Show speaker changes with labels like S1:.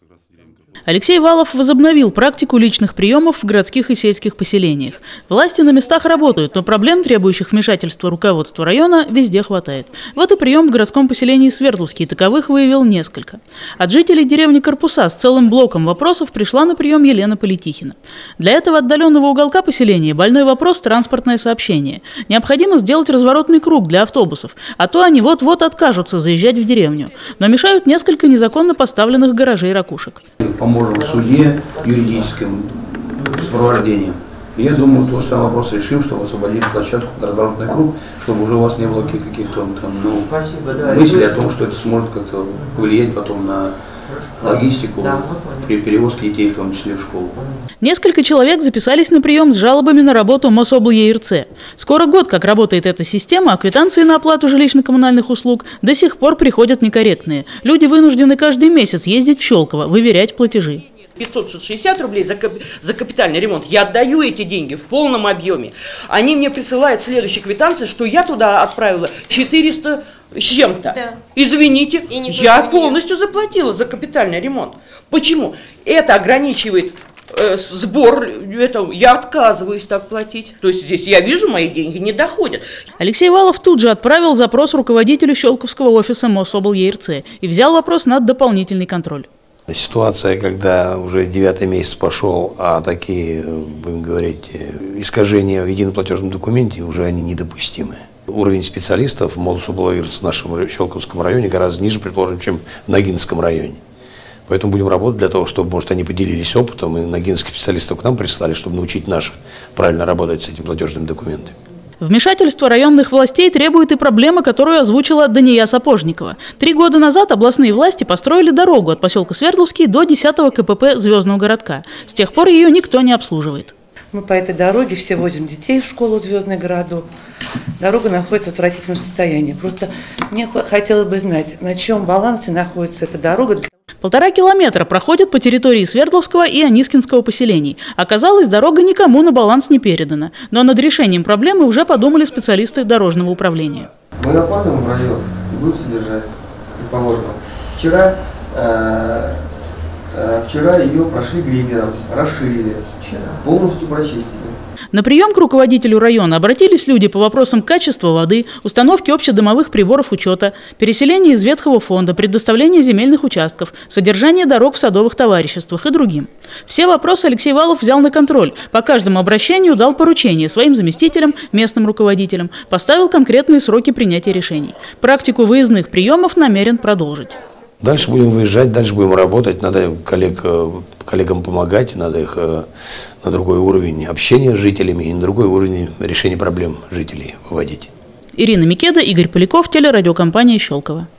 S1: Алексей Валов возобновил практику личных приемов в городских и сельских поселениях. Власти на местах работают, но проблем, требующих вмешательства руководства района, везде хватает. Вот и прием в городском поселении Свердловский таковых выявил несколько. От жителей деревни Корпуса с целым блоком вопросов пришла на прием Елена Политихина. Для этого отдаленного уголка поселения больной вопрос – транспортное сообщение. Необходимо сделать разворотный круг для автобусов, а то они вот-вот откажутся заезжать в деревню. Но мешают несколько незаконно поставленных гаражей ракушек.
S2: Поможем в суде юридическим сопровождением. И я думаю, тот самый вопрос решим, чтобы освободить площадку под разворотный круг, чтобы уже у вас не было каких-то мыслей о том, что это сможет как-то повлиять потом на логистику при перевозке детей, в том числе в школу.
S1: Несколько человек записались на прием с жалобами на работу МособлЕРЦ. Скоро год, как работает эта система, а квитанции на оплату жилищно-коммунальных услуг до сих пор приходят некорректные. Люди вынуждены каждый месяц ездить в Щелково, выверять платежи.
S3: 560 рублей за капитальный ремонт. Я отдаю эти деньги в полном объеме. Они мне присылают следующие квитанции, что я туда отправила 400 с чем-то. Да. Извините, я полностью заплатила за капитальный ремонт. Почему? Это ограничивает сбор, я отказываюсь так платить. То есть здесь я вижу, мои деньги не доходят.
S1: Алексей Валов тут же отправил запрос руководителю Щелковского офиса МособлЕРЦ и взял вопрос на дополнительный контроль.
S2: Ситуация, когда уже 9-й месяц пошел, а такие, будем говорить, искажения в едином платежном документе уже они недопустимы. Уровень специалистов в МособлЕРЦ в нашем Щелковском районе гораздо ниже, предположим, чем в Ногинском районе. Поэтому будем работать для того, чтобы, может, они поделились опытом, и ногинских специалистов к нам прислали, чтобы научить наших правильно работать с этим платежным документом.
S1: Вмешательство районных властей требует и проблема, которую озвучила Дания Сапожникова. 3 года назад областные власти построили дорогу от поселка Свердловский до 10-го КПП Звездного городка. С тех пор ее никто не обслуживает.
S4: Мы по этой дороге все возим детей в школу Звездный городок. Дорога находится в отвратительном состоянии. Просто мне хотелось бы знать, на чем балансе находится эта дорога.
S1: 1,5 километра проходит по территории Свердловского и Анискинского поселений. Оказалось, дорога никому на баланс не передана. Но над решением проблемы уже подумали специалисты дорожного управления.
S5: Мы оформим район и будем содержать, предположим. Вчера ее прошли грейдером, расширили, полностью прочистили.
S1: На прием к руководителю района обратились люди по вопросам качества воды, установки общедомовых приборов учета, переселения из ветхого фонда, предоставления земельных участков, содержания дорог в садовых товариществах и другим. Все вопросы Алексей Валов взял на контроль. По каждому обращению дал поручение своим заместителям, местным руководителям, поставил конкретные сроки принятия решений. Практику выездных приемов намерен продолжить.
S2: Дальше будем выезжать, дальше будем работать, надо коллегам помогать, надо их на другой уровень общения с жителями и на другой уровень решения проблем жителей выводить.
S1: Ирина Микеда, Игорь Поляков, телерадиокомпания «Щелково».